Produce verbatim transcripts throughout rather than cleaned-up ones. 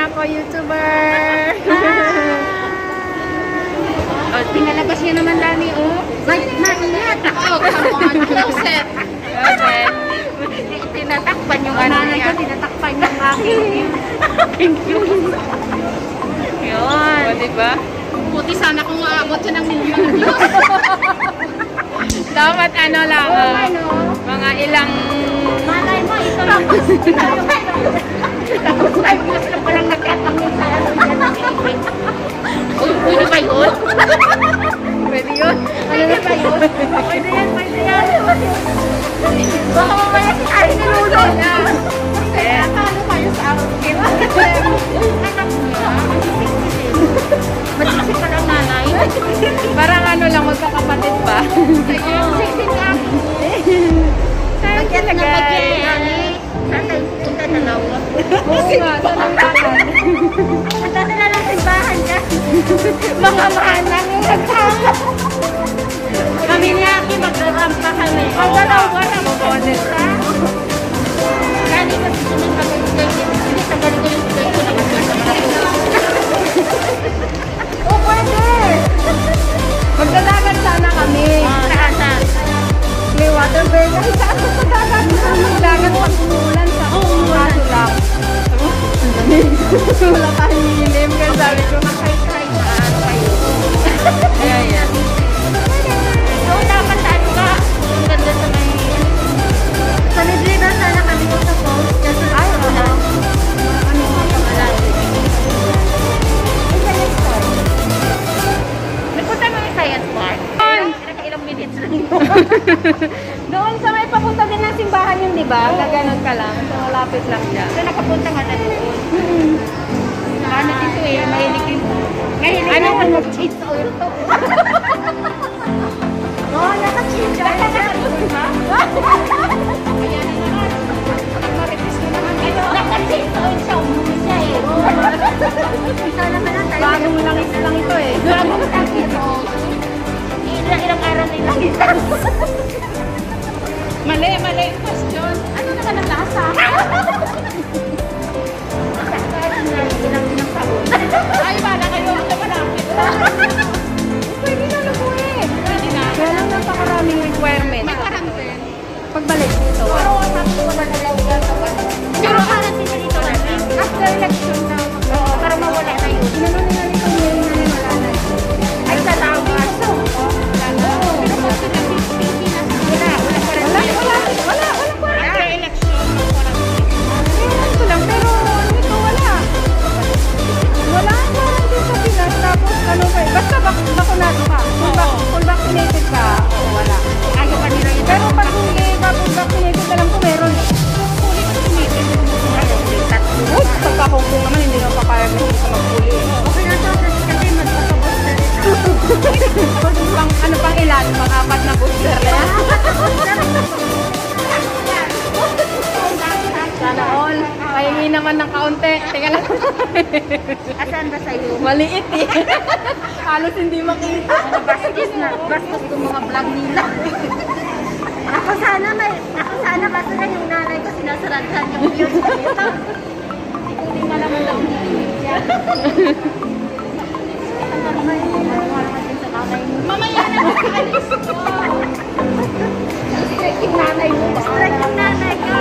na ako, YouTuber. Oh, pinalabas niya naman Lani, oh. Maingat ako. Come on, closet. Okay. Tinatakpan yung ano niya. Tinatakpan yung aking. Thank you. Yun. O, diba? Buti sana kung maabot siya ng milyon views. Dapat ano lang, Oo, uh, ano? mga ilang... Malay mo, ito lang. Tapos five views lang palang nagkatangin sa ano dyan ng eight. Uy, pwede ba yun? Pwede yun? Pwede ba yun? Pwede yan, pwede yan. Baka mamaya si Ari nilulog na. Kasi nakalo kayo sa araw. Anak niya. Magsisip ka ng nanay. Parang ano lang, magkakapatid ba? Sisip ka. Sayang talaga. Saan tayo pupunta na lang? Oo nga, saan ang lakad? Punta na lang simbahan ka. Mga manang nagsama. Kami ni Aki magdarampa kami. Ang dalawa na mabonet ka. Kani kasi sunod kami kay hindi sa ganito yung kay ko na kasi sa mga Oh, pwede! Magdadagat sana kami. saan saan? May water bird. Kahit saan sa dagat. Magdagat pag umuulan sa kaso lang. Wala tayong nilim. Kaya sabi ko, Try na ano kayo. ayan, ayan. Oo, dapat ano ka? Ang ganda sa may sa libre na sana kami ko sa post kasi ay wala. Ano nga pangalan? Sa next time. Nagpunta mo yung science park? Ilang minutes lang yun. Doon sa may papunta din ng simbahan yun, di ba? Gaganon ka lang. So, malapit lang siya. So, nakapunta nga na doon. Ano dito eh, mahilig din. Mahilig Ano? naman mag-cheese oil to. Oo, naka-cheese oil. Naka-cheese ha? Kaya na naman. Marites mo naman. Naka-cheese oil siya. Umuwi siya eh. Ito naman lang tayo. Bagong langis lang ito eh. Bagong langis. Ilang-ilang araw na ilang isang. Mali, mali yung question. Ano naman ang lasa? Ilang-ilang taon. Ay, bala kayo. Ako malapit. Pwede na lubuhin. Pwede na. Kaya lang napakaraming requirement. Magkarang din. Pagbalik dito. Pero sabi ko na nalawag sa ano. Pero parang din dito na. After election na. Oo, para mawala na yun. Ano nila nito ngayon na rin wala na. Ay, salamat. Pero kung sila Pilipinas, wala. Wala pa rin. Wala, wala, wala, wala pa rin. After election, parang Ito lang, pero ano ito, wala. Wala, parang din sa Pinas. Tapos ano kayo, basta bak bakunado ka. Kung, bak kung vaccinated ka, oh, wala. ayaw pa nila yun. Pero pag hindi ka kung vaccinated, alam ko meron eh. Huli ko tumitin. Uy, pagka Hong Kong naman, hindi naman papayag na hindi ka maghuli eh. Okay na to kasi magpapabos na rin. Pang, ano pang ilan? Pang apat na booster na yan. Sana all. Pahingi naman ng kaunti. Teka lang. Asan ba sa'yo? Maliit eh. Halos hindi makita. Bastos na. Bastos yung mga vlog nila. Ako sana may, ako sana kasi na yung nanay ko sinasaradhan yung views ko dito. Hindi ko lang ang lang niya. Mamaya na mag-alis ko. Strike yung nanay mo. Strike yung nanay ko.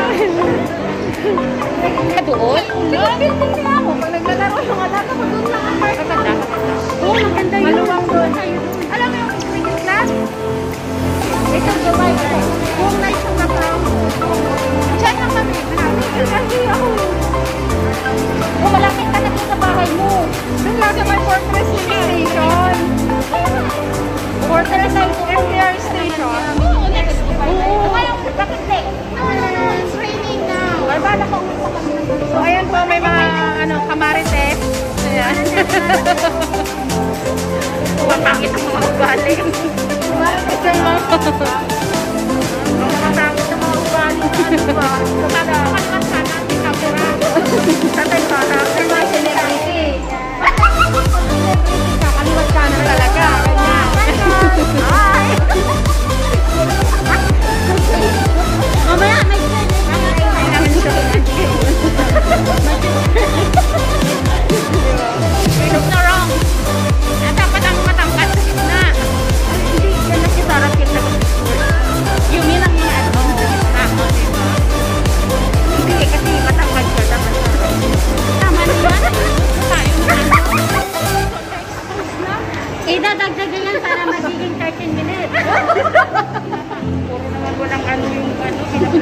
Doon? Doon, building niya ako. Pag naglalaro yung anak ko, doon lang ang park. Maganda. Oo, maganda yun. Maluwang doon. Alam mo yung cricket class? Ito, Dubai. Kung na isang Macau. Diyan lang kami. Kasi ako, Oh, malapit ka na dito sa bahay mo. doon lang sa may Fortress Station. Fortress F D R Station. Oo, next Dubai. Oo. Ngayon, bakit di? No, no, no. It's raining now. Ay, bala ka ulit pa kami. So, ayan po, may mga ano, kamarites. Ayan. Huwag pakita mo mga galing. Kamarites yung mga... Mga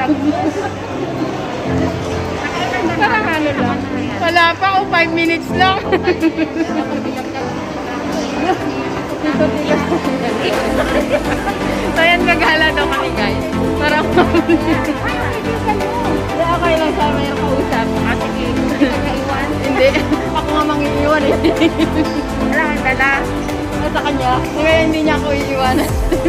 Parang ano lang. Wala pa, o five minutes lang. So yan, gagala daw kami guys. Parang hindi, okay lang sa mayroong kausap. Ah, sige. Hindi. Ako nga mangiiwan eh. Wala kang dala. Sa kanya. Kaya hindi niya ako iiwanan.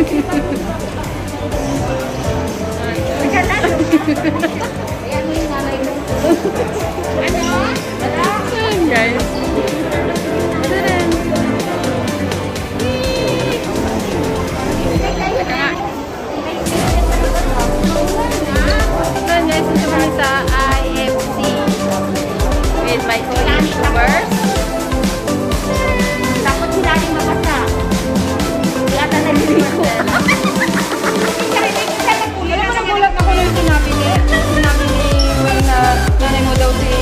Ayan na. Ayan mo yung nanay mo. Ano? Wala. Ayan guys. Tadaan. So guys, ito kami sa I F C with my co-youtubers. Takot sila rin mabasa. Wala na naliligo. Alam mo, nagulat ako nung sinabi ni, sinabi ni Will na nanay mo daw si...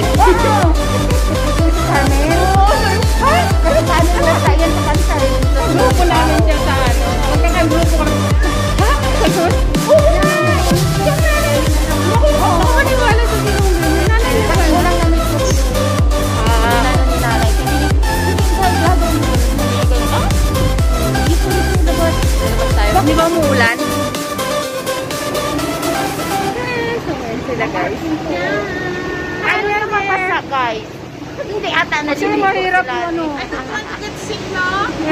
Carmen? Oo! Pero paano na sa yan sa kansa? Grupo namin siya sa ano. Magkakagrupo kami. Ha? Sagot? Oo! Yung nanay! Naku, ako maniwala sa sinungan. Yung nanay niya ba? Walang namin ko. Ah. Nanay ni nanay. Hindi ko gagawin mo. Ah? Hindi ko rin labas. Labas tayo. Di ba umuulan? Sila guys. Ano yung mapasa guys? Hindi ata na Kasi mahirap yung ano. I don't want to get sick, no?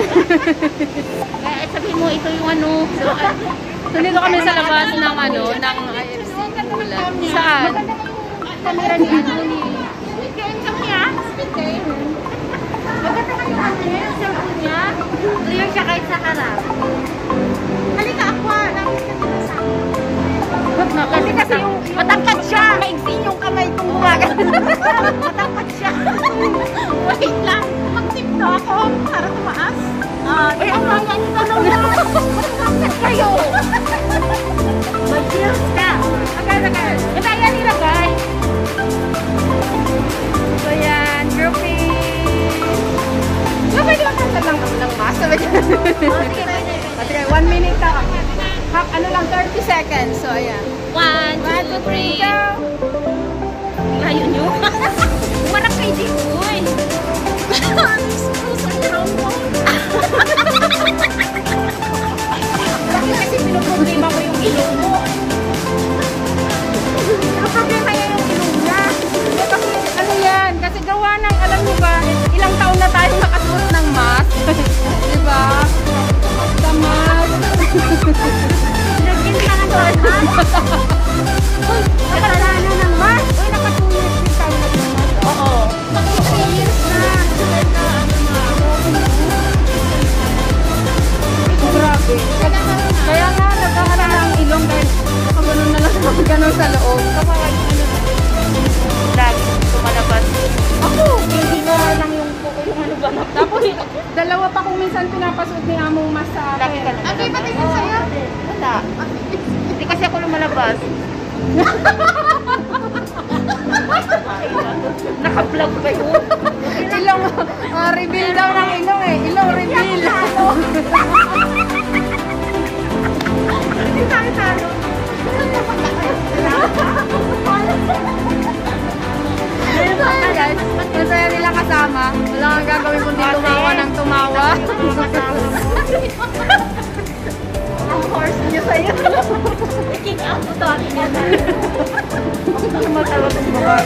Kaya sabihin mo, ito yung ano. So, uh, So dito kami sa labas ng ano, ng I F C. Ulan. Saan? camera ni ano ni... Sweet game kami niya. Sweet game. Maganda ka yung ano niya, yung cellphone niya. Clear siya kahit sa harap. Halika, aqua. Kasi kasi yung... Matangkad siya. Maigsin yung kamay kong gumagal. Matangkad siya. Wait lang. Mag-tip na ako para tumaas. Ah, eh, ang mga nito nung matangkad kayo. Mag-heels ka. Agad, agad. Ito yan nila, guys. So yan, grouping. Wala pwede lang kanta lang kami ng mask. Sabi niya. Sige, one minute ka. Ha, ano lang, thirty seconds. So ayan. One, two, three. Go! Layo nyo. Umarap kay Di. Uy. Bakit kasi pinoproblema ko yung ilong mo? Pinoproblema niya yung ilong niya. Eh, kasi ano yan? Kasi gawa ng, alam mo ba, ilang taon na tayo nakasuot ng mask. Diba? Sa mask. Naging ka nga doon, ha? Nakasalanan ng mask. Uy, nakatulog din tayo ng mask. Oo. Mag-three years na. Grabe. Kaya nga, nagkakaroon na ang ilong dahil nakaganon na lang ako ganon sa loob. Kapag ano, Lagi tumalabas. ako, Hindi na lang yung kuko yung ano ba na. tapos dalawa pa kung minsan pinapasuot ni among mas sa Lagi ka akin. na. Okay, pati sa sa'yo? Wala. Hindi kasi ako lumalabas. Naka-vlog pa yun. Ilong, ah, reveal daw ng ilong eh. Ilong reveal. Hindi tayo talo. Ayun guys, masaya nila kasama. Wala kang gagawin kundi tumawa ng tumawa. Ang horse niyo sa'yo. I-kick out mo to akin yan. Tumatawag ang babae.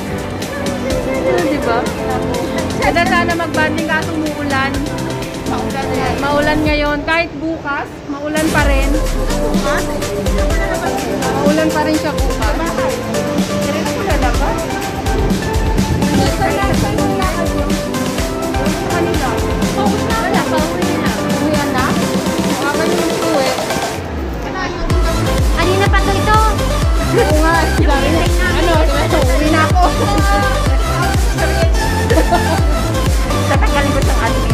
Diba? Kaya sana mag-banding kaso umuulan. Paulan na yan. Maulan ngayon. Kahit bukas, maulan pa rin. Bukas? Maulan pa rin siya bukas. Hindi rin ako lalabas. Kanila. Pauwi na. Wala, pauwi na. Uwian na? Baka yung uwi. Kanina pa to ito. Oo nga. Sabi niya, ano, uwi na ako. Tatanggalin ko siyang admin.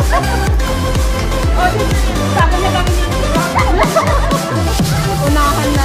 O, sabi niya kami niya. Unahan na.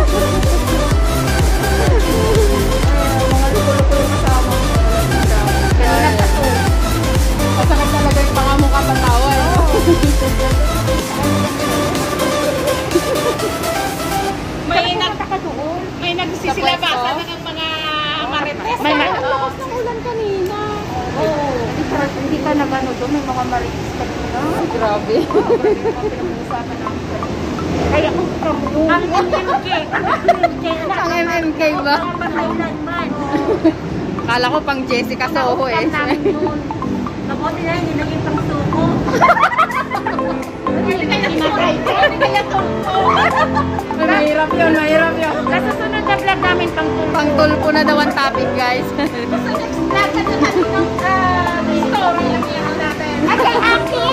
Mga luko-luko yung kasama. Kanina pa to. Masakit talaga yung pangamong kapatawa. Eh. May inak pa doon. May nagsisilabasan na ng mga marites. May ah. ang lakas ng ulan kanina. Oo. Hindi ka, hindi ka nagano doon. May mga marites ka doon. Ay, grabe. Pinag-uusapan namin. Kaya kung from doon. Ang M M K. Ang M M K ba? Mga pataylan man. Kala ko pang Jessica Soho eh. Nauupan namin doon. Mabuti na hindi naging pang suko. Hindi kaya suko. Hindi kaya suko. Mahirap yun, mahirap yun. Sa susunod na vlog namin pang tulpo. Pang tulpo na daw ang topic, guys. Sa next vlog na natin ng ah, story lang yan natin. Ay, kay Aki!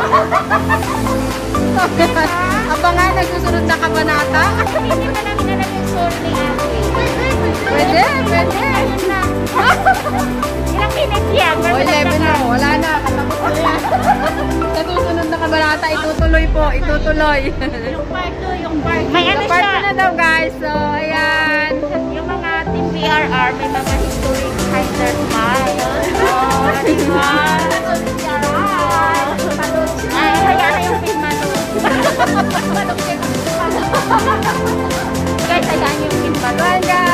Abangan, nagsusunod na kabanata. Hindi pa namin alam yung story ni Aki. Pwede, pwede. Ayun na. Ilang minutes yan? O, eleven na. Wala na. Katapos na yan. Sa susunod na kabanata, itutuloy po. Itutuloy. Yung part two, yung part May ano Part siya? two na daw, guys. So, ayan. Yung mga team P R R, may mga history behind their smile. Oh, di ba? Ay, kaya na yung film ano. Guys, hayaan yung film ano. Ayan, guys.